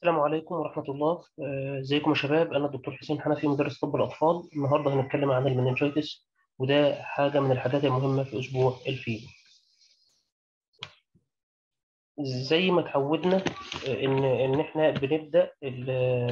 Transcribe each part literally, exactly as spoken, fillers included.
السلام عليكم ورحمة الله. آه، ازيكم يا شباب؟ أنا الدكتور حسين حنفي، مدرس طب الأطفال. النهاردة هنتكلم عن المننجيتس، وده حاجة من الحاجات المهمة في أسبوع الفيل. زي ما اتعودنا آه، إن إن إحنا بنبدأ ال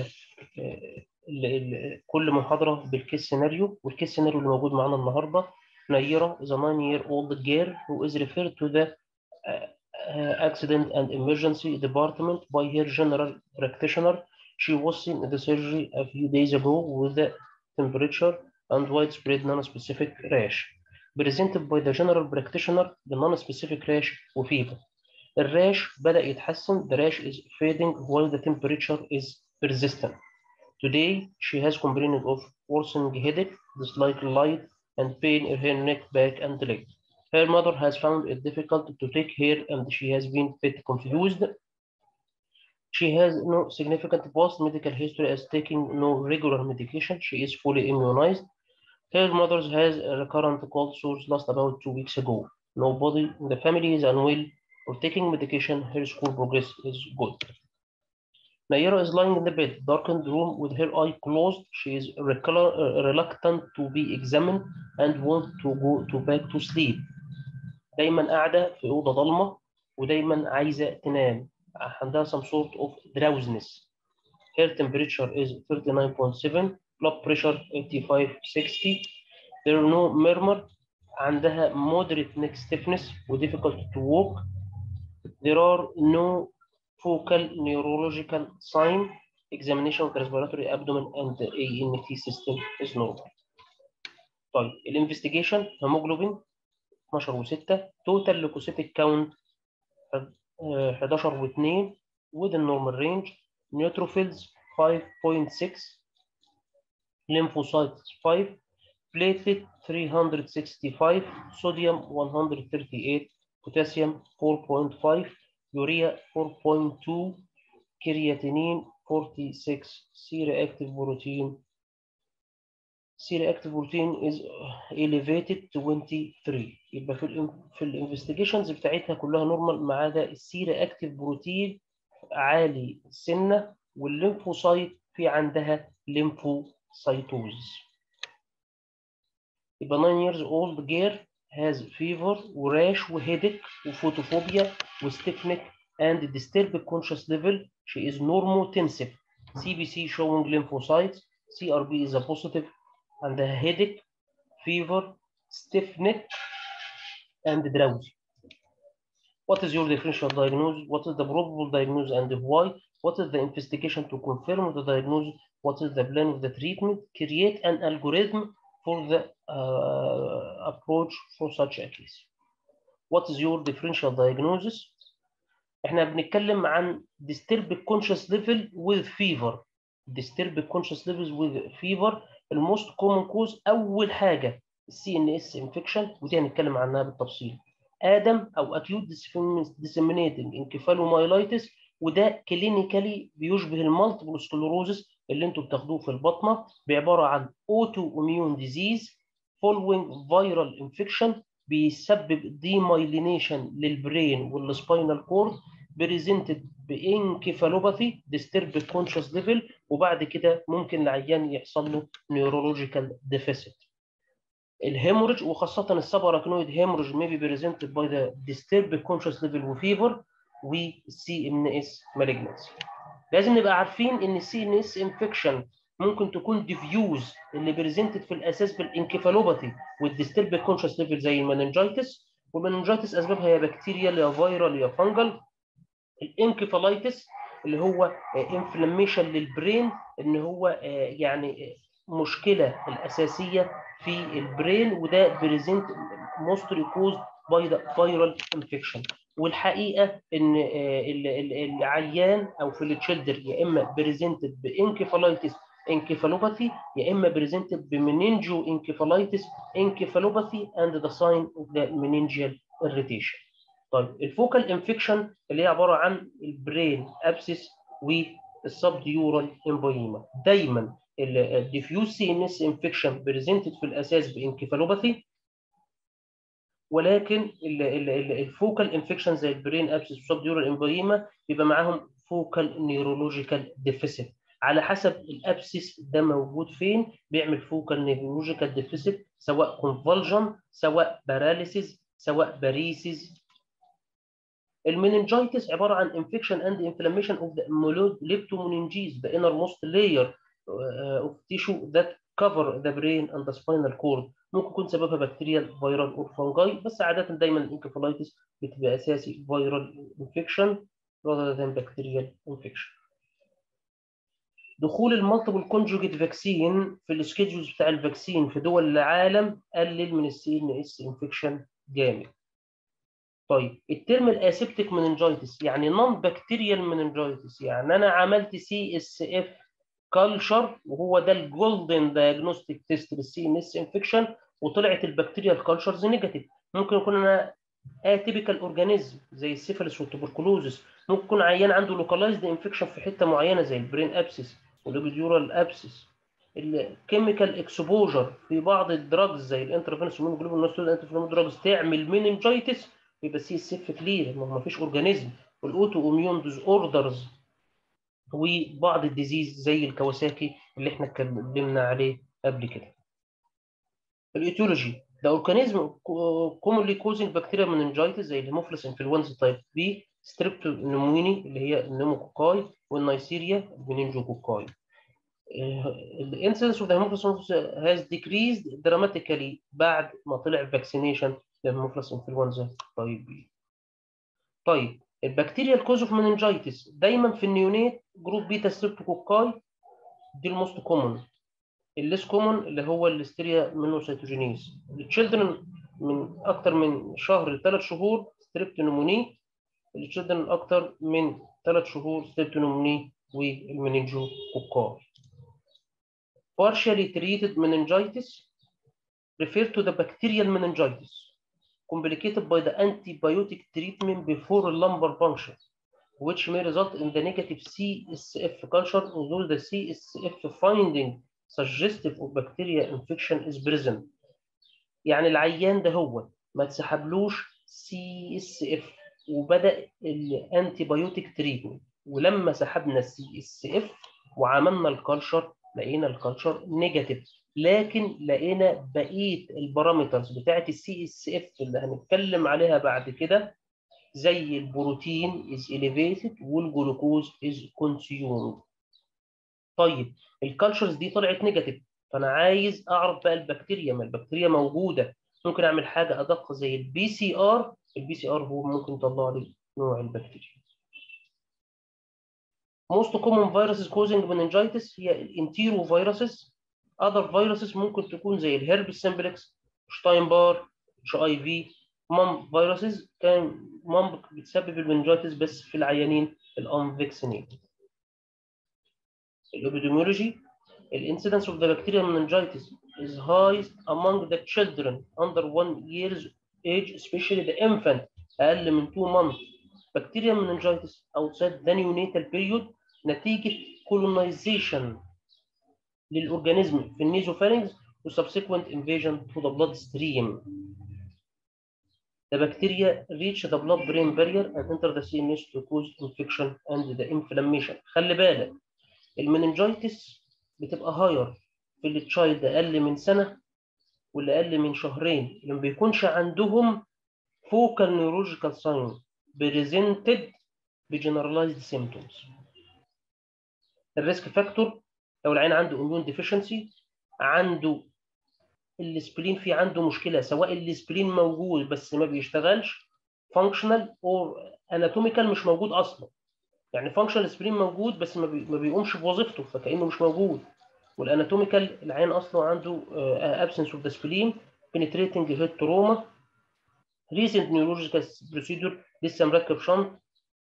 ال ال كل محاضرة بالكيس سيناريو، والكيس سيناريو اللي موجود معانا النهاردة: نيرة is a nine year old girl who is referred to the uh, uh, accident and emergency department by her general practitioner. She was seen at the surgery a few days ago with a temperature and widespread non-specific rash. Presented by the general practitioner, the non-specific rash وفيبر. الراش بدأ يتحسن. The rash is fading while the temperature is persistent. Today, she has complained of worsening headache, dislike light, and pain in her neck, back, and leg. Her mother has found it difficult to take her, and she has been a bit confused. She has no significant past medical history as taking no regular medication. She is fully immunized. Her mother has a recurrent cold sores last about two weeks ago. Nobody in the family is unwell or taking medication. Her school progress is good. Nayera is lying in the bed, darkened room with her eye closed. She is reluctant to be examined and wants to go to back to sleep. دايما قاعدة في أوضة ضلمة ودايما عايزة تنام. عندها some sort of drowsiness. Her temperature is thirty-nine point seven, blood pressure eighty-five sixty. There are no murmur. عندها moderate neck stiffness و difficult to walk. There are no focal neurological sign. Examination of the respiratory abdomen and the A N T system is normal. طيب الانفستيجيشن: هيموجلوبين اتناشر وستة، توتال ليكوسيتيك كاونت حداشر واثنين within normal range، نيوتروفيلز five point six، lymphocytes five، platelet three hundred sixty-five، sodium one hundred thirty-eight، potassium four point five، urea four point two، creatinine forty-six، C-reactive protein C-reactive protein is elevated twenty-three. يبقى في ال في الانفستيجيشنز بتاعتها كلها نورمال ما عدا السي رياكتيف بروتين عالي سنه، والليمفوسايت في عندها ليمفوسايتوز. يبقى nine years old girl has fever وراش وهيدك وفوتوفوبيا وستيفنك and disturbed conscious level. She is normotensive. C B C showing lymphocytes. C R B is a positive. And the headache, fever, stiff neck, and drowsy. What is your differential diagnosis? What is the probable diagnosis and why? What is the investigation to confirm the diagnosis? What is the plan of the treatment? Create an algorithm for the uh, approach for such a case. What is your differential diagnosis? احنا بنتكلم عن disturbed conscious level with fever. disturbed conscious levels with fever. الموست كومن كوز اول حاجه السي ان اس انفكشن، ودي هنتكلم عنها بالتفصيل. ادم او اكيوت ديسيمينيتنج انكفالومايلايتس، وده كلينيكالي بيشبه المالتيبل سكلروزس اللي انتوا بتاخدوه في البطنه، بعباره عن اوتو اميون ديزيز فولوينج فيرال انفكشن، بيسبب ديمايلينيشن للبرين والسباينال كورد، بريزنتد بانكفالوباثي ديسترب كونشس ليفل، وبعد كده ممكن العيان يحصل له نيورولوجيكال ديفيسيت. الهيموريج وخاصه السباراكنويد هيموريج may be presented by the disturbed conscious level وفيفر والسي ان اس malignancy. لازم نبقى عارفين ان السي ان اس انفكشن ممكن تكون ديفيوز اللي بريزنتد في الاساس بالانكفالوباثي والديسترب كونشس ليفل زي المننجايتس، والمننجايتس اسبابها يا بكتيريال يا فيرال يا فانجل. الانكفالايتس اللي هو انفلاميشن للبرين، ان هو يعني مشكله الاساسيه في البرين، وده بريزنت موستلي كوز باي ذا فيرال انفكشن. والحقيقه ان العيان او في التشيلدر يا اما بريزنتد بانكفالايتس انكفالوباثي، يا اما بريزنتد بمننجو انكفالايتس انكفالوباثي اند ذا ساين اوف ذا مننجيال اريتيشن. طيب الفوكال انفكشن اللي هي عباره عن البرين ابسس والسبديورال امبويما. دايما الديفيوز سي ان اس انفكشن بريزنتد في الاساس بانكفالوباثي، ولكن الفوكال انفكشن زي البرين ابسس والسبديورال امبويما بيبقى معاهم فوكال نيورولوجيكال ديفيسيت. على حسب الابسس ده موجود فين بيعمل فوكال نيورولوجيكال ديفيسيت، سواء كونفولجن، سواء باراليسيس، سواء باريسيس. المننجايتس عباره عن انفكشن اند انفلاميشن اوف ذا ليبتومننجيز ذا انر موست لاير اوف تيشو ذات كفر ذا برين اند ذا سباينال كورد. ممكن يكون سببها بكتيريال، فيرال، اور فانجاي، بس عاده دايما الانكفالايتس بتبقى اساسي فيرال انفكشن rather than bacterial infection. دخول المالتيبل كونجوجيت فاكسين في السكيدجولز بتاع الفاكسين في دول العالم قلل من السي ان اس انفكشن جامد. طيب الترم الاسيبتيك مننجايتس يعني نون بكتيريال مننجايتس، يعني انا عملت سي اس اف كلشر وهو ده الجولدن دايجنوستيك تيست للسي ان اس انفكشن، وطلعت البكتيريال كلشرز نيجاتيف. ممكن يكون انا اتيبيكال اورجانيزم زي السيفلس والتوبركلوزس، ممكن يكون عيان عنده لوكالايزد انفكشن في حته معينه زي البرين ابسس والابيديورال ابسس. الكيميكال اكسبوجر في بعض الدراجز زي الانترافينوس هيموجلوبين انتي دراجز تعمل مننجايتس، يبقى سي اس اف كلير، ما فيش اورجانيزم. والاوتو اميون ديز اوردرز وبعض الديزيز زي الكواساكي اللي احنا اتكلمنا عليه قبل كده. الايتيولوجي ده اورجانيزم كومونلي كوزنج بكتيريا مننجايتس زي الهيموفيلس انفلونزا تايب بي، ستريبتونيموني اللي هي النيموكوكاي، والنيسيريا المننجوكوكاي. الانسيدنس اوف ذا هيموفيلس هاز ديكريزد دراماتيكالي بعد ما طلع فاكسينيشن للهيموفيلس انفلونزا تايب بي. طيب البكتيريا الكوز اوف مننجايتس دايما في النيونيت جروب بيتا ستريبتوكوكاي، دي الموست كومون. الليس كومون اللي هو الستيريا مونوسيتوجينيز. التشيلدرن من اكتر من شهر لثلاث شهور ستريبتونيموني، التشيلدرن اكتر من ثلاث شهور ستريبتونيموني والمننجوكوكاي. partially treated meningitis refer to the bacterial meningitis complicated by the antibiotic treatment before lumbar puncture, which may result in the negative C S F culture, although the C S F finding suggestive of bacteria infection is present. يعني العيان ده هو ما تسحبلوش سي اس اف وبدا الانتيبيوتيك تريتمنت، ولما سحبنا السي اس اف وعملنا الكالشر لقينا الكالشر نيجاتيف، لكن لقينا بقيه البارامترز بتاعت السي اس اف اللي هنتكلم عليها بعد كده زي البروتين is elevated والجلوكوز is consumed. طيب الكالتشرز دي طلعت نيجاتيف، فانا عايز اعرف بقى البكتيريا، ما البكتيريا موجوده. ممكن اعمل حاجه ادق زي البي سي ار، البي سي ار هو ممكن يطلع لي نوع البكتيريا. most common viruses causing meningitis هي الانتيرو فيروسز. other viruses ممكن تكون زي الهربس سمبلكس، شتاينبار، اتش اي في. مام فيروسز كان مام بتسبب المننجايتس بس في العيانين الانفكسينيتد. الابيديميولوجي الانسيدنس of the bacterial meningitis is highest among the children under one years age, especially the infant اقل من two months. bacterial meningitis outside the neonatal period نتيجه colonization للاورجانيزم في النيزوفارينكس و subsequent invasion to the bloodstream. The bacteria reach the blood-brain barrier and enter the C N S to cause infection and the inflammation. خلي بالك المننجايتس بتبقى هاير في التشايلد اقل من سنه واللي اقل من شهرين اللي ما بيكونش عندهم فوكال نيورولوجيكال ساين بريزنتد بجنرالايزد سيمبتومز. الريسك فاكتور لو العين عنده اميون ديفيشنسي، عنده السبلين في عنده مشكله، سواء السبلين موجود بس ما بيشتغلش فانكشنال او اناتوميكال مش موجود اصلا. يعني فانكشنال سبلين موجود بس ما, بي... ما بيقومش بوظيفته فكانه مش موجود. والاناتوميكال العين اصلا عنده ابسنس اوف ذا سبلين، بنتريتنج هيد تروما، ريسنت نيورولوجيكال بروسيدور لسه مركب شنط،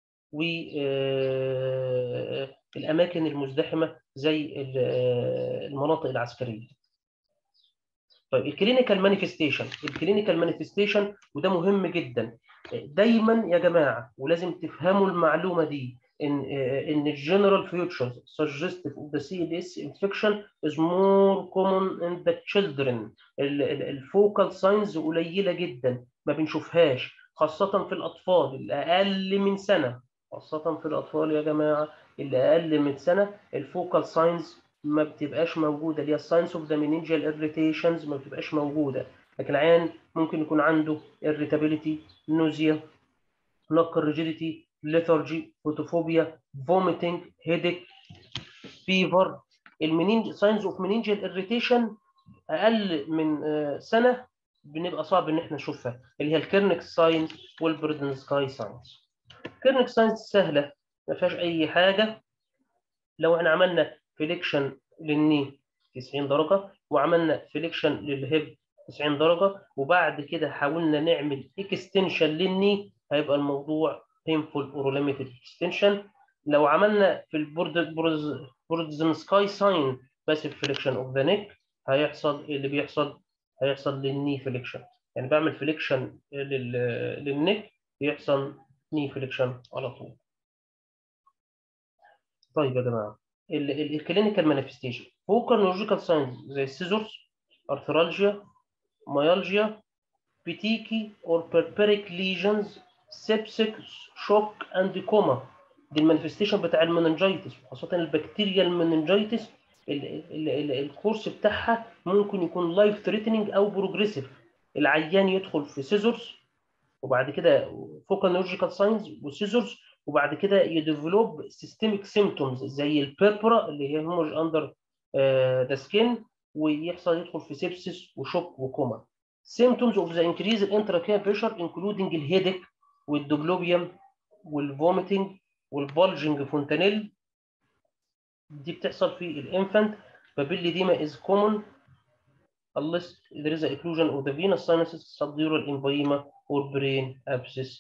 والاماكن المزدحمه زي المناطق العسكريه. طيب الكلينيكال مانيفستيشن، الكلينيكال مانيفستيشن وده مهم جدا دايما يا جماعه، ولازم تفهموا المعلومه دي ان ان الجنرال فيوتشرز suggestive of the C N S infection is more common in the children. الفوكال ساينز قليله جدا ما بنشوفهاش خاصه في الاطفال اللي اقل من سنه خاصة في الأطفال يا جماعة اللي أقل من سنة الفوكال ساينز ما بتبقاش موجودة، اللي هي الساينس اوف ذا مننجيال اريتيشنز ما بتبقاش موجودة، لكن العيان ممكن يكون عنده irritability، نوزيا، نقر ريجيديتي، ليثارجي، فوتوفوبيا، فوميتنج، هيديك، فيفر. المنينج ساينز اوف مننجيال اريتيشن اقل من سنه بنبقى صعب ان احنا نشوفها، اللي هي الكيرنك ساين والبردنسكاي ساينز. كيرنك ساينز سهله ما فيهاش اي حاجه. لو احنا عملنا فليكشن للني تسعين درجه، وعملنا فليكشن للهيب تسعين درجه، وبعد كده حاولنا نعمل اكستنشن للني، هيبقى الموضوع painful or limited extension. لو عملنا في البردنسكاي ساين بس فليكشن اوف ذا نيك، هيحصل اللي بيحصل هيحصل للني فليكشن، يعني بعمل فليكشن للنيك بيحصل ني فليكشن على طول. طيب يا جماعه الكلينيكال مانيفستيشن فوكال نيورولوجيكال ساينز زي السيزورز، ارثرالجيا، مايالجيا، بيتيكي اور بيربيريك ليجنز، سيبسيك، شوك اند كوما. دي المانيفستيشن بتاع المننجايتس، وخاصه البكتيريا المننجايتس الكورس بتاعها ممكن يكون لايف ثريتنينج او بروجريسيف. العيان يدخل في سيزورز وبعد كده فوكال نيورولوجيكال ساينز وسيزورز، وبعد كده يديفلوب سيستميك سيمتومز زي البيربرا اللي هي هيموج اندر ذا سكين، ويحصل يدخل في سيبسيس وشوك وكوما. symptoms of the increase in intracranial pressure including الهيدك والدوبلوبيوم والفوميتنج والبولجنج فونتانيل، دي بتحصل في الانفانت. بابيليديما is common unless there is a occlusion of the venous sinuses, subdural emphysema or brain abscess.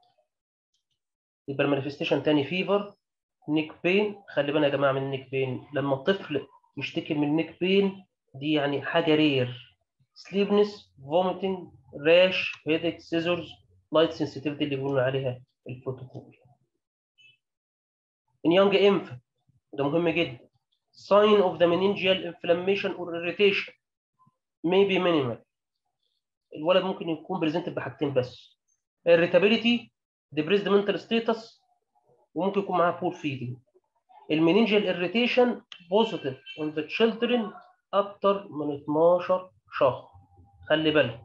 يبقى المانيفستيشن تاني فيفر، نيك بين. خلي بالنا يا جماعه من النيك بين، لما الطفل يشتكي من النيك بين دي يعني حاجه رير. سليبنس، فوميتنج، راش، هيدك، سيزورز، لايت سنسيتيفيتي اللي بيقولوا عليها الفوتوفوبيا. ان يونج انفant ده مهم جدا. sign of the meningeal inflammation or irritation may be minimal. الولد ممكن يكون بريزنتد بحاجتين بس، irritability، depressed mental status، وممكن يكون معاه poor feeding. المننجيال irritation positive on the children اكتر من اتناشر شهر، خلي بالك.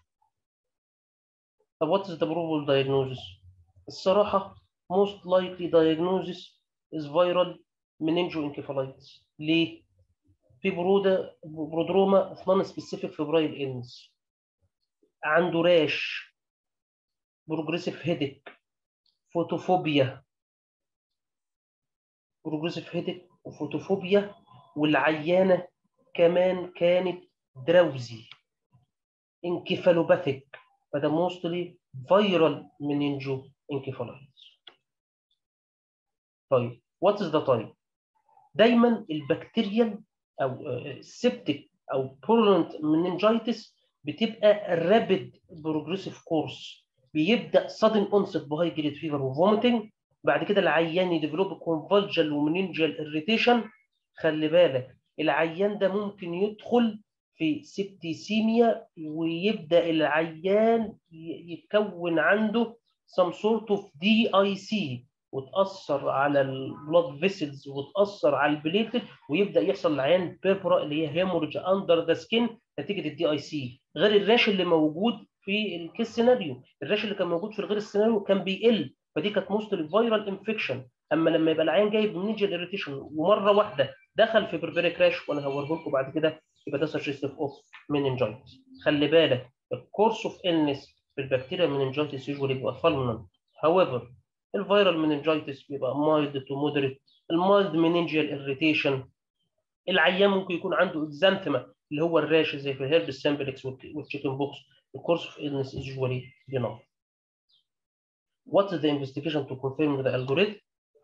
طب what is the probable diagnosis؟ الصراحة most likely diagnosis is viral meningoencephalitis. ليه؟ في برودة برودروما non specific febrile illness، عنده راش، بروجريسيف هيدك، فوتوفوبيا، بروجريسيف هيدك وفوتوفوبيا، والعيانة كمان كانت دراوزي، انكفالوباثيك، فده موستلي فيرال مننجو انكفالايتس. طيب وات از ذا تايب؟ دايما البكتيريال او السبتيك او بورولنت مننجايتس بتبقى رابيد بروجريسيف كورس، بيبدا سادن اونست بهاي جريد فيفر وفوميتنج، بعد كده العيان يديفلوب كونفالجال ومننجال اريتيشن. خلي بالك العيان ده ممكن يدخل في سبتيسيميا، ويبدا العيان يتكون عنده some sort of دي آي سي، وتاثر على البلاد فيسلز وتاثر على البليتد، ويبدا يحصل العيان بيربرا اللي هي هيموريج اندر ذا سكين نتيجه الدي اي سي، غير الراش اللي موجود في الكيس سيناريو. الراش اللي كان موجود في الغير السيناريو كان بيقل، فدي كانت موستلي فيرال انفكشن. اما لما يبقى العيان جايب مننجل اريتيشن ومره واحده دخل في بربريك راش، وانا هوريه لكم بعد كده، يبقى ده سجستيف اوف مننجايتس. خلي بالك الكورس اوف النس في البكتيريا مننجايتس يوجوالي بيبقى فالمنال. هاويفر الفيرال مننجايتس بيبقى مايلد تو مودريت. المايلد مننجيال اريتيشن العيان ممكن يكون عنده اكزانثما اللي هو الراش زي في الهيرب سامبلكس والتشيكن بوكس. الكورس اوف illness is usually benign. What is the investigation to confirm the algorithm؟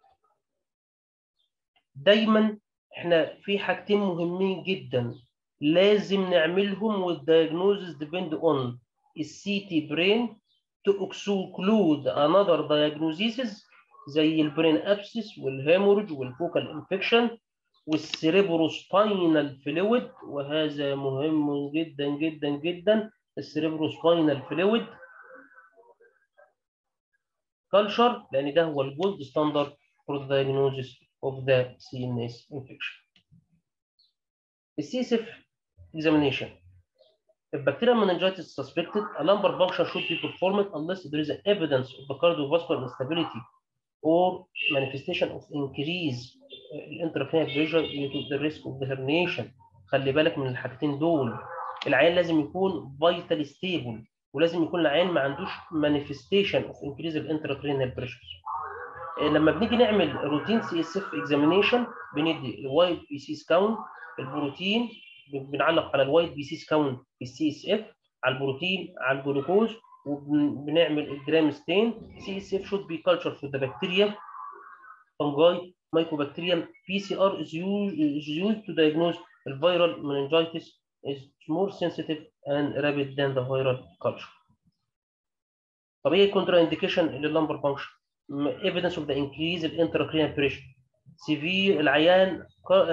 دايما احنا في حاجتين مهمين جدا لازم نعملهم، والdiagnosis depend on السي تي برين to exclude another diagnoses زي البرين ابسس والهيموريج والفوكال انفكشن والسيريبروسباينال فلويد، وهذا مهم جدا جدا جدا. السيريبروسباينال فلويد culture لان ده هو الجولد ستاندرد for the diagnosis of the سي إن إس infection. السي اس اف examination. If bacterial meningitis is suspected, a lumbar puncture should be performed unless there is evidence of the cardiovascular instability or manifestation of increase intracranial pressure due to the risk of the herniation. خلي بالك من الحاجتين دول. العيان لازم يكون vital stable ولازم يكون العيان ما عندوش manifestation of increase intracranial pressure. لما بنيجي نعمل روتين سي اس اف اكزامينيشن بندي الوايت بي سي كاونت البروتين، بنعلق على الوايت بي سي كاونت في السي اس اف، على البروتين، على الجلوكوز، وبنعمل الجرام ستين. سي اس اف should be cultured for the bacteria, fungi, mycobacterium. بي سي ار is used, is used to diagnose the viral meningitis is more sensitive and rapid than the viral culture. طب ايه الكونترا انديكيشن لللمبر بانكشن؟ evidence of the increase in intracranial pressure. severe العيان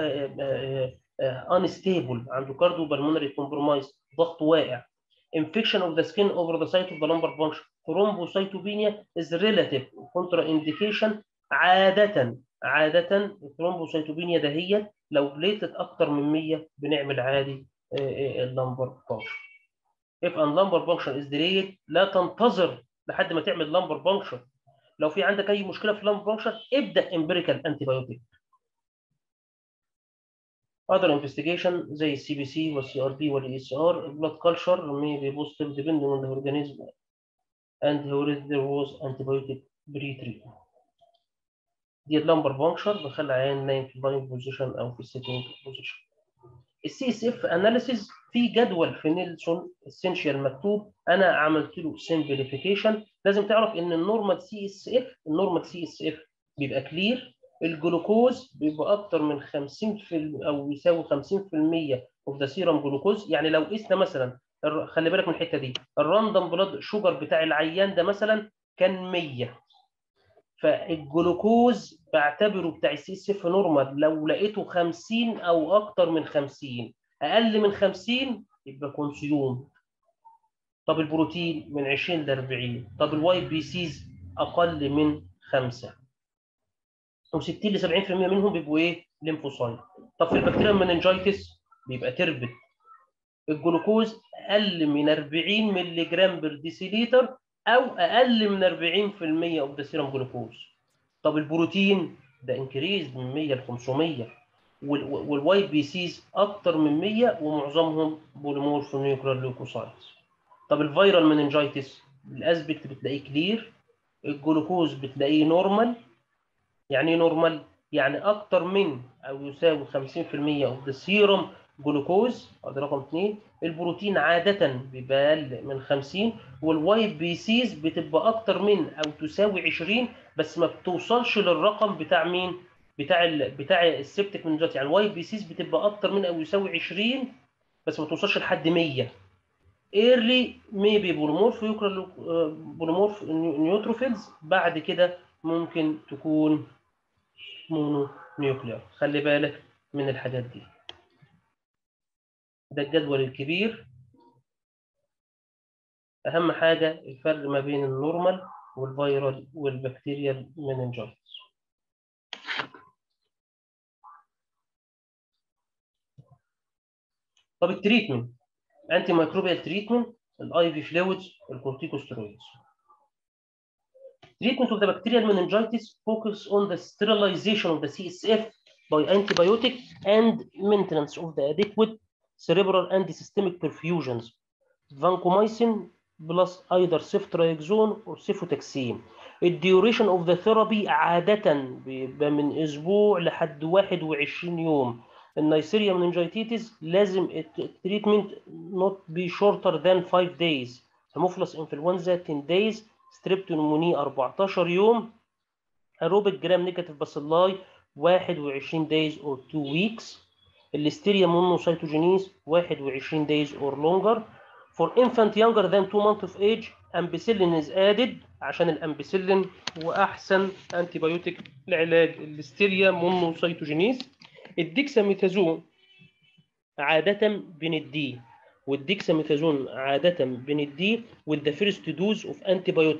unstable عنده cardio pulmonary compromise ضغط واقع. infection of the skin over the site of the lumbar puncture. thrombocytopenia is relative contraindication. عادة عادة الثرومبوسيتوبينيا ده هي لو بليتت اكتر من مية بنعمل عادي اللمبر puncture. if a lumbar puncture is delayed لا تنتظر لحد ما تعمل lumbar puncture. لو في عندك اي مشكله في اللمبر بانكشر ابدا امبيريكال انتي بايوتيك. other investigation زي السي بي سي والسي ار بي والاي اس ار. blood culture may be positive depending on the organism and whether there was antibiotic pre-treatment. دي اللمبر بانكشر بخلي العيان نايم في اللاين بوزيشن او في السيتنج بوزيشن. السي اس اف اناليسيز في جدول في نيلسون اسينشال مكتوب، انا عملت له سمبليفيكيشن. لازم تعرف ان النورمال سي اس اف النورمال سي اس اف بيبقى كلير. الجلوكوز بيبقى اكتر من خمسين في المية او يساوي خمسين في المية اوف ذا سيرم جلوكوز. يعني لو قسنا مثلا، خلي بالك من الحته دي، الراندوم بلاد شوجر بتاع العيان ده مثلا كان مية، فالجلوكوز بعتبره بتاع السي اس اف نورمال لو لقيته خمسين او اكتر من خمسين. اقل من خمسين يبقى كونسيوم. طب البروتين من عشرين ل أربعين. طب الواي بي سيز اقل من خمسة، وستين ل سبعين في المية منهم بيبقوا ايه؟ ليمفوسايت. طب في البكتيريا المننجايتس بيبقى تربت. الجلوكوز اقل من أربعين مللي جرام بر ديسيليتر او اقل من أربعين في المية اوف ذا سيرم جلوكوز. طب البروتين ده انكريز من مية ل خمسمية، والواي بي سيز اكتر من مية ومعظمهم بوليمورف نيوكلير ليوكوسايتس. طب الفيرال مننجايتس الاسبكت بتلاقيه كلير، الجلوكوز بتلاقيه نورمال. يعني ايه نورمال؟ يعني اكتر من او يساوي خمسين في المية اوف ذا سيرم جلوكوز. ادي رقم اثنين. البروتين عاده بيبقى اقل من خمسين، والواي بي سيز بتبقى اكتر من او تساوي عشرين بس ما بتوصلش للرقم بتاع مين؟ بتاع ال بتاع السبتيك مننجايتس. يعني الواي بي سيز بتبقى اكتر من او يساوي عشرين بس ما توصلش لحد مية. ايرلي ميبي بوليمورف بوليمورف نيوتروفيلز، بعد كده ممكن تكون مونو نيوكلير. خلي بالك من الحاجات دي. ده الجدول الكبير. اهم حاجه الفرق ما بين النورمال والفيرال والبكتيريال مننجايتس. طب التريتمنت، انتي مايكروبيال تريتمنت، الاي في فلويدز، الكورتيكوستيرويدز. Treatment of the bacterial meningitis focus on the sterilization of the C S F by antibiotic and maintenance of the adequate cerebral and systemic perfusions. Vancomycin plus either ceftriaxone or cefotaxime. الديوريشن اوف ذا ثيرابي عادة بيبقى من اسبوع لحد واحد وعشرين يوم. النيسيريا مننجايتيتس لازم التريتمنت not be shorter than five days. هيموفيلس انفلونزا عشرة days. ستريبتونيموني أربعتاشر يوم. اروبيك جرام نيجاتيف باسيلاي واحد وعشرين days or two weeks. الليستيريا مونوسيتوجينيز واحد وعشرين days or longer. For infant younger than two months of age ampicillin is added عشان الامبيسيلين هو احسن انتي بايوتيك لعلاج الليستيريا مونوسيتوجينيز. الديكساميثازون عادة بنديه والديكساميثازون عادة بنديه with the first dose of antibiotics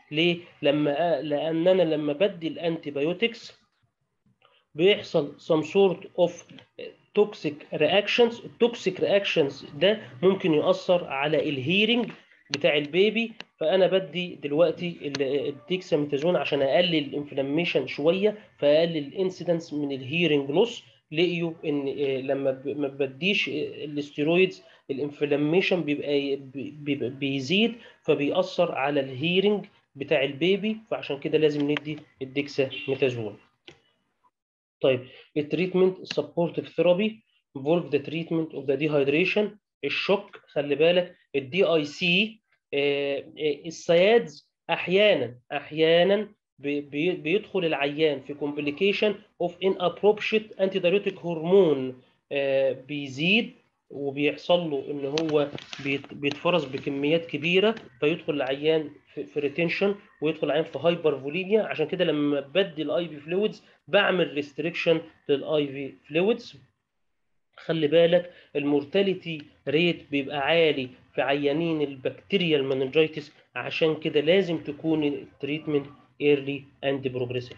ليه؟ لما لان انا لما بدي الانتي بايوتكس بيحصل some sort of toxic reactions. التوكسيك رياكشنز ده ممكن يؤثر على الهيرنج بتاع البيبي، فانا بدي دلوقتي الديكساميثازون عشان اقلل الانفلاميشن شويه، فاقلل الانسيدنس من الهيرنج لوس. لقيوا ان لما ما بديش الاستيرويدز الانفلاميشن بيبقى بيبقى بيزيد، فبيأثر على الهيرنج بتاع البيبي، فعشان كده لازم ندي الديكساميثازون. طيب التريتمنت السبورتيف ثيرابي involve the treatment of the dehydration. الشوك خلي بالك الدي اي سي السيادز احيانا احيانا بيدخل العيان في complication of inappropriate antidiuretic hormone بيزيد وبيحصل له ان هو بيتفرز بكميات كبيره، فيدخل العيان في ريتنشن ويدخل العيان في هايبر فوليميا. عشان كده لما بدي الاي في فلويدز بعمل ريستريكشن للاي في فلويدز. خلي بالك المورتاليتي ريت بيبقى عالي في عيانين البكتيريال مننجايتس، عشان كده لازم تكون التريتمنت ايرلي اند بروجريسيف.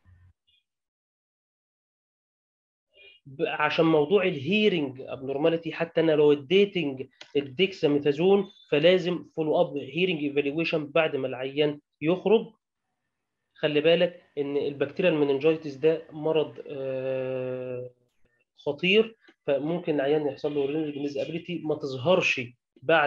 عشان موضوع الهيرنج ابنورماليتي، حتى انا لو اديتنج الديكساميثازون فلازم فولو اب هيرنج ايفالويشن بعد ما العيان يخرج. خلي بالك ان البكتيريال مننجايتس ده مرض آه خطير، فممكن العيان يحصل له رينج ديزابيليتي ما تظهرش بعد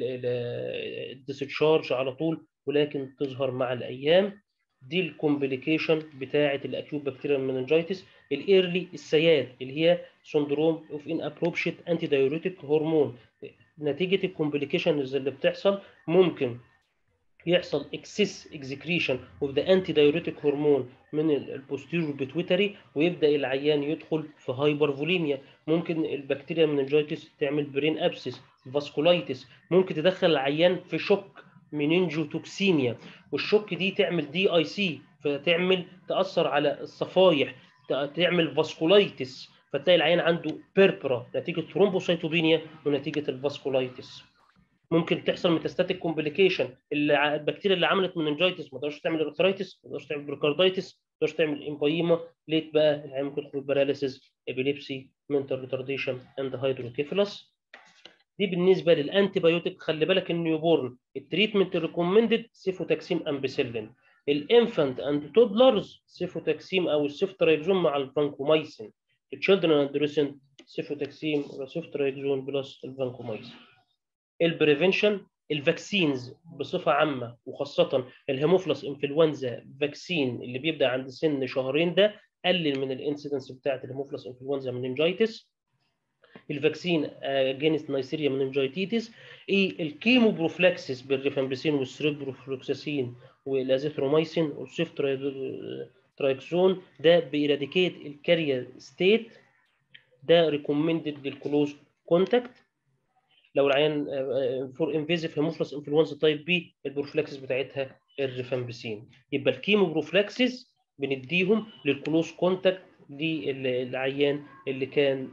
الديسشارج على طول، ولكن تظهر مع الايام. دي الكومبليكيشن بتاعه الاكيوت بكتيريال مننجايتس. الايرلي السياد اللي هي سندروم اوف ان ابروبشيت انتي دايوريتيك هرمون. نتيجه الكومبليكيشنز اللي بتحصل ممكن يحصل اكسس اكزكريشن اوف ذا انتي دايوريتيك هرمون من البوستيريور بيتويتري، ويبدا العيان يدخل في هايبر فوليميا. ممكن البكتيريا مننجايتس تعمل برين ابسس، فاسكولايتس، ممكن تدخل العيان في شوك مننجوتوكسيميا، والشوك دي تعمل دي اي سي فتعمل تاثر على الصفائح، تعمل فاسكولايتس، فتلاقي العيان عنده بيربرا نتيجه ثرومبوسيتوبينيا ونتيجه الفاسكولايتس. ممكن تحصل ميتاستاتيك كومبليكيشن، البكتيريا اللي عملت مننجايتس ما تقدرش تعمل ارثرايتس، ما تقدرش تعمل بريكاردايتس، ما تقدرش تعمل امبايما. ليت بقى العيان ممكن يدخل باراليسيس، ابيليبسي، منتال ريتارديشن اند هيدروكيفالس. دي بالنسبه للانتي بايوتيك. خلي بالك النيو بورن التريتمنت ريكومندد سيفوتاكسيم امبيسيلين. الانفانت اند تودلرز سيفوتاكسيم او السيفترايكزون مع الفانكومايسين. التشيلدرن اند ادوليسنت سيفوتاكسيم وسيفترايكزون بلس الفانكومايسين. البريفنشن الفاكسينز بصفه عامه وخاصه الهيموفلس انفلونزا فاكسين اللي بيبدا عند سن شهرين ده قلل من الانسيدنس بتاعه الهيموفلس انفلونزا مننجايتس. الفاكسين اجينست نيسيريا مننجايتيتس. ايه الكيمو بروفلاكسيس بالريفامبيسين والسيروبروفلوكساسين والازيثروميسين والسيفترايكسون ده بيراديكيت الكارير ستيت. ده ريكومندد للكلوز كونتاكت. لو العيان فور انفيزيف هيموفلس انفلونزا تايب بي البروفلاكسيس بتاعتها الريفامبيسين. يبقى الكيمو بروفلاكسيس بنديهم للكلوز كونتاكت للعيان اللي كان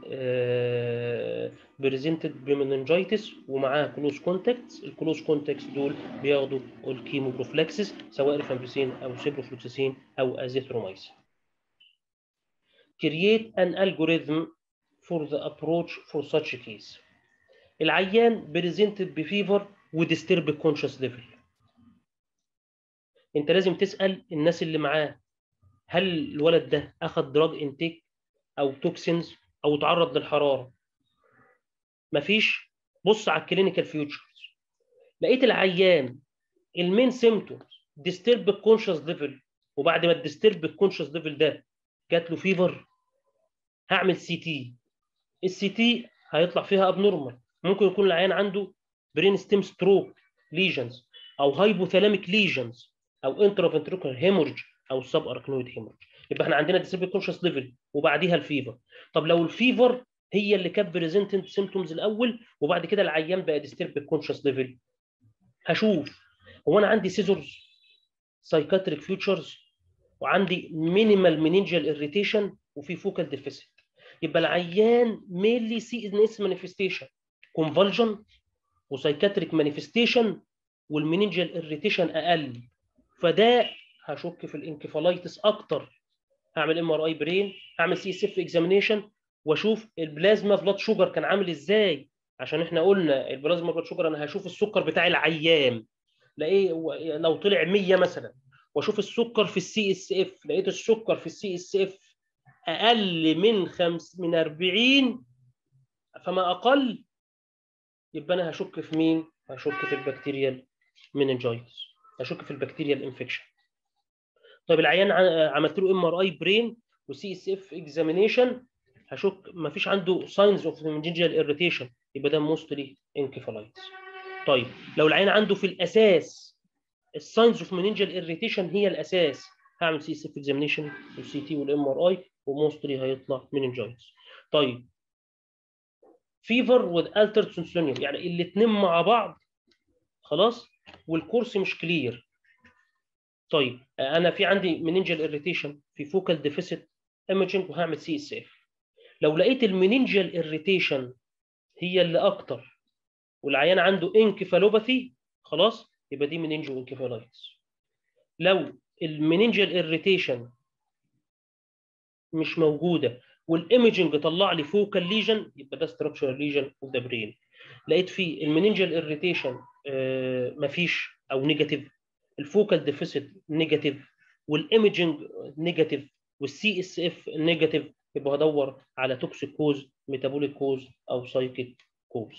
بريزنتد بمننجايتس ومعاه كلوز كونتاكتس. الكلوز كونتاكتس دول بياخدوا الكيمو بروفلاكسيس سواء ريفامبيسين او سيبروفلوكساسين او ازيثروميسين. create an algorithm for the approach for such a case. العيان بريزنتد بفيفر وديسترب كونشس ليفل. انت لازم تسال الناس اللي معاه هل الولد ده اخذ دراج انتيك او توكسينز او تعرض للحراره. مفيش. بص على الكلينيكال فيوتشرز، لقيت العيان المين سيمتومز ديسترب كونشس ليفل، وبعد ما الديسترب كونشس ليفل ده جات له فيفر، هعمل سي تي. السي تي هيطلع فيها ابنورمال، ممكن يكون العيان عنده برين ستيم ستروك ليجنز او هايبوثالاميك ليجنز او انترافنتريكولار هيمورج او سب اركنويد هيمورج. يبقى احنا عندنا ديسيبل كونشس ليفل وبعديها الفيفر. طب لو الفيفر هي اللي كانت بريزنتنت سيمتومز الاول وبعد كده العيان بقى ديسترب كونشس ليفل، هشوف هو انا عندي سيزورز سايكاتريك فيوتشرز وعندي مينيمال منينجيال اريتيشن وفي فوكال ديفيسيت. يبقى العيان مينلي سي ان اس مانيفستيشن كونفالجن وسايكاتريك مانيفستيشن والمنينجيال اريتيشن اقل. فده هشك في الانكفالايتس اكتر. هعمل ام ار اي برين، هعمل سي اس اف اكزامينيشن، واشوف البلازما بلاد شوجر كان عامل ازاي، عشان احنا قلنا البلازما بلاد شوجر انا هشوف السكر بتاع العيان، لاقيه لو طلع مية مثلا، واشوف السكر في السي اس اف، لقيت السكر في السي اس اف اقل من خمس من أربعين فما اقل، يبقى انا هشك في مين؟ هشك في البكتيريال مننجايتس، هشك في البكتيريال انفكشن. طيب العيان عملت له ام ار اي برين وسي اس اف اكزامينيشن، هشك ما فيش عنده ساينز اوف مننجيال اريتيشن، يبقى ده موستلي انكفالايتس. طيب لو العيان عنده في الاساس الساينز اوف مننجيال اريتيشن هي الاساس، هعمل سي اس اف اكزامينيشن والسي تي والام ار اي وموستلي هيطلع مننجايتس. طيب فيفر وذ الترد سنسونيوم، يعني الاثنين مع بعض خلاص والكورس مش كلير. طيب انا في عندي مننجيال اريتيشن في فوكال ديفيسيت ايمجنج وهعمل سي اس اف، لو لقيت المننجيال اريتيشن هي اللي اكتر والعيان عنده انكفالوباثي خلاص يبقى دي مننجيو انكفالايتس. لو المننجيال اريتيشن مش موجوده والايمجنج طلع لي فوكال ليجن يبقى ده ستراكشرال ليجن اوف ذا برين. لقيت فيه المننجيال اريتيشن مفيش او نيجاتيف، الفوكال ديفيسيت نيجاتيف، والايمجنج نيجاتيف، والسي اس اف نيجاتيف، يبقى هدور على توكسيك كوز، ميتابوليك كوز، او سايكيك كوز.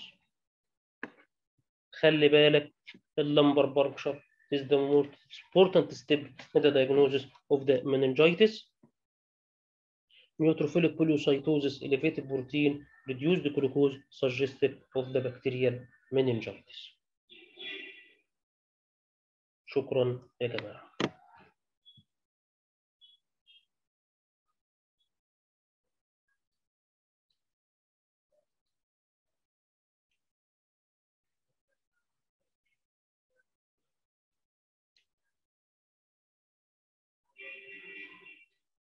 خلي بالك اللمبر باركشر is the most important step in the diagnosis of the meningitis. Neutrophilic polycytosis, elevated protein, reduced glucose suggestive of the bacterial meningitis. شكرا يا جماعة.